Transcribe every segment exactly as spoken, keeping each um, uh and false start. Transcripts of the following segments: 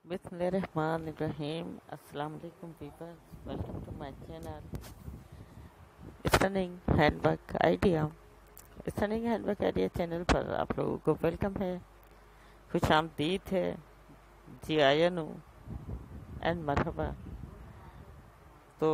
Bismillahirrahmanirrahim. Assalamu alaikum viewers. Welcome to my channel Stunning Handwork Idea. Stunning Handwork Idea channel पर आप लोगों को welcome है, खुश आमदीद है, जी आयनु एंड मरहबा। तो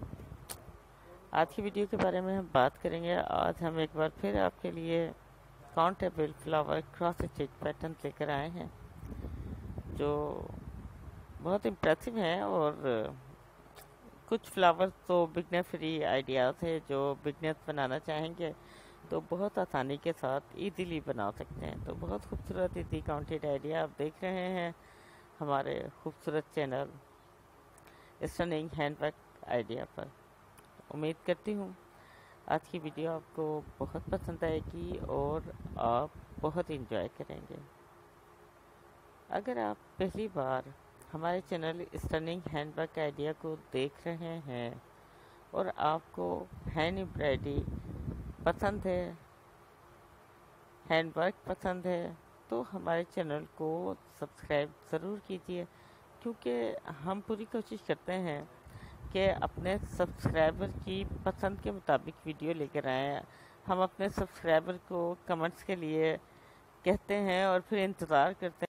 आज की वीडियो के बारे में हम बात करेंगे। आज हम एक बार फिर आपके लिए countable flower cross stitch pattern लेकर आए हैं जो बहुत इम्प्रेसिव हैं, और कुछ फ्लावर्स तो बिगनर फ्री आइडियाज़ है जो बिगनर्स बनाना चाहेंगे तो बहुत आसानी के साथ इजीली बना सकते हैं। तो बहुत खूबसूरत इजी काउंटेड आइडिया आप देख रहे हैं हमारे खूबसूरत चैनल स्टनिंग हैंडवर्क आइडिया पर। उम्मीद करती हूँ आज की वीडियो आपको बहुत पसंद आएगी और आप बहुत इंजॉय करेंगे। अगर आप पहली बार हमारे चैनल स्टनिंग हैंडवर्क आइडिया को देख रहे हैं और आपको हैंड एम्ब्रॉयडरी पसंद है, हैंडवर्क पसंद है, तो हमारे चैनल को सब्सक्राइब ज़रूर कीजिए, क्योंकि हम पूरी कोशिश करते हैं कि अपने सब्सक्राइबर की पसंद के मुताबिक वीडियो लेकर आएँ। हम अपने सब्सक्राइबर को कमेंट्स के लिए कहते हैं और फिर इंतज़ार करते हैं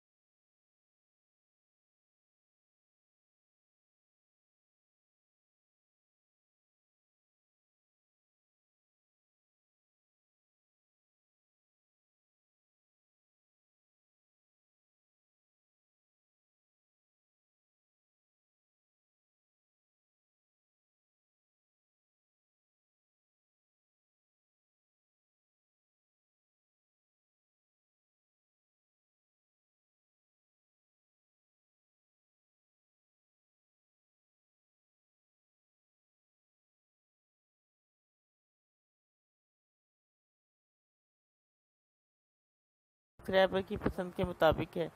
सब्सक्राइबर की पसंद के मुताबिक है।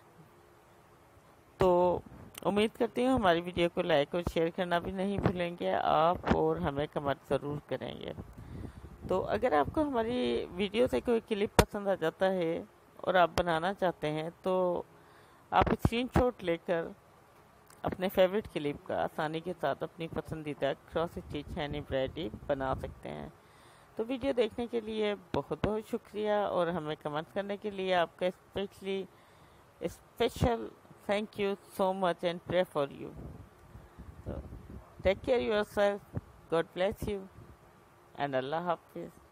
तो उम्मीद करती हूँ हमारी वीडियो को लाइक और शेयर करना भी नहीं भूलेंगे आप, और हमें कमेंट ज़रूर करेंगे। तो अगर आपको हमारी वीडियो से कोई क्लिप पसंद आ जाता है और आप बनाना चाहते हैं तो आप स्क्रीनशॉट लेकर अपने फेवरेट क्लिप का आसानी के साथ अपनी पसंदीदा क्रॉस स्टिच हैंड एम्ब्रॉयडरी बना सकते हैं। तो वीडियो देखने के लिए बहुत बहुत शुक्रिया, और हमें कमेंट करने के लिए आपका specially special thank you so much and pray for you. Take care yourself, God bless you and अल्लाह हाफिज़।